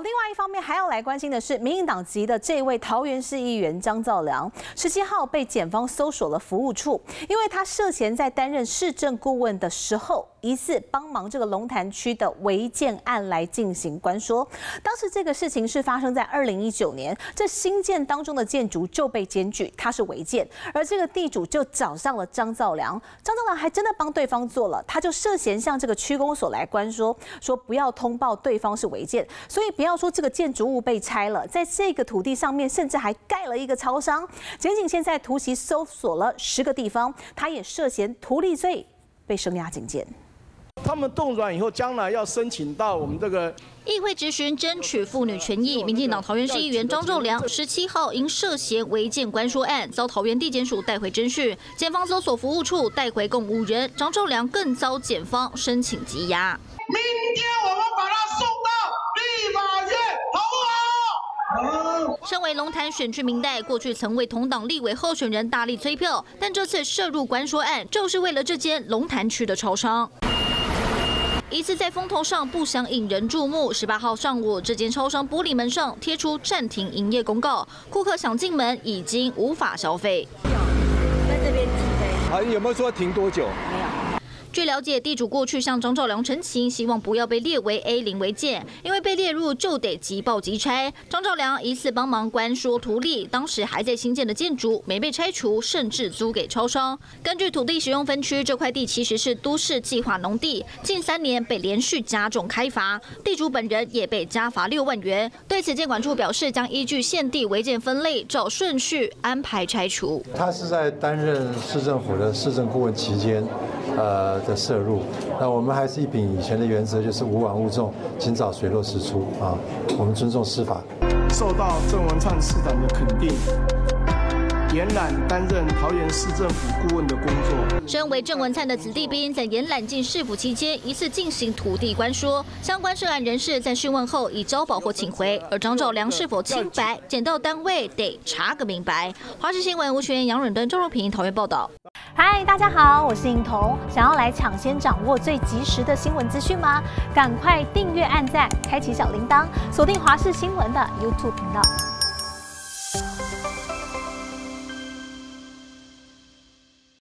另外一方面还要来关心的是，民进党籍的这位桃园市议员张兆良，17号被检方搜索了服务处，因为他涉嫌在担任市政顾问的时候，疑似帮忙这个龙潭区的违建案来进行关说。当时这个事情是发生在2019年，这新建当中的建筑就被检举它是违建，而这个地主就找上了张兆良，张兆良还真的帮对方做了，他就涉嫌向这个区公所来关说，说不要通报对方是违建，所以不要说这个建筑物被拆了，在这个土地上面甚至还盖了一个超商。检警现在突袭搜索了10个地方，他也涉嫌图利罪，被声押警戒。 他们冻软以后，将来要申请到我们这个议会质询争取妇女权益，民进党桃园市议员张兆良17号因涉嫌违建关说案，遭桃园地检署带回侦讯，检方搜索服务处带回共5人，张兆良更遭检方申请羁押。 明天我们把他送到立法院，好不好？ 身为龙潭选区民代，过去曾为同党立委候选人大力催票，但这次涉入关说案，就是为了这间龙潭区的超商。疑似在风头上不想引人注目。18号上午，这间超商玻璃门上贴出暂停营业公告，顾客想进门已经无法消费。 在这边起飞。 好，有没有说停多久？ 没有。 据了解，地主过去向张兆良陈情，希望不要被列为 A0 违建，因为被列入就得即报即拆。张兆良疑似帮忙关说图利，当时还在新建的建筑没被拆除，甚至租给超商。根据土地使用分区，这块地其实是都市计划农地，近3年被连续加重开罚，地主本人也被加罚6万元。对此，建管处表示将依据现地违建分类，照顺序安排拆除。 他是在担任市政府的市政顾问期间，的涉入，那我们还是秉以前的原则，就是无枉勿纵，尽早水落石出啊。我们尊重司法。 受到郑文灿市长的肯定，延揽担任桃园市政府顾问的工作。 身为郑文灿的子弟兵，在延揽进市府期间，疑似进行土地关说，相关涉案人士在讯问后已交保或请回，而张兆良是否清白，检调单位得查个明白。华视新闻吴璇、杨润登、周若平桃园报道。 嗨，大家好，我是颖彤。想要来抢先掌握最及时的新闻资讯吗？赶快订阅、按赞、开启小铃铛，锁定华视新闻的 YouTube 频道。